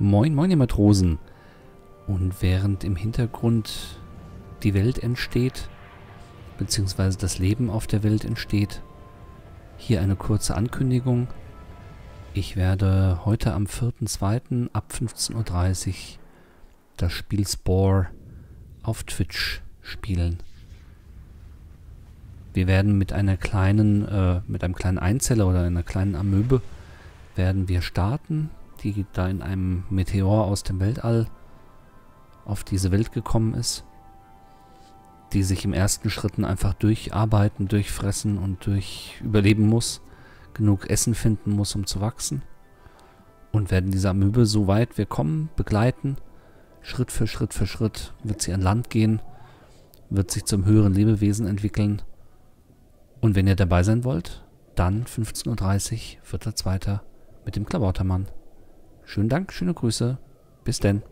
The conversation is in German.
Moin, moin, ihr Matrosen. Und während im Hintergrund die Welt entsteht, beziehungsweise das Leben auf der Welt entsteht, hier eine kurze Ankündigung. Ich werde heute am 4.2. ab 15:30 Uhr das Spiel Spore auf Twitch spielen. Wir werden mit einem kleinen Einzeller oder einer kleinen Amöbe werden wir starten, die da in einem Meteor aus dem Weltall auf diese Welt gekommen ist, die sich im ersten Schritten einfach durcharbeiten, durchfressen und überleben muss, genug Essen finden muss, um zu wachsen, und werden diese Amöbe, so weit wir kommen, begleiten. Schritt für Schritt wird sie an Land gehen, wird sich zum höheren Lebewesen entwickeln. Und wenn ihr dabei sein wollt, dann 15:30 Uhr, 4.2. mit dem Klabautermann. Schönen Dank, schöne Grüße. Bis denn.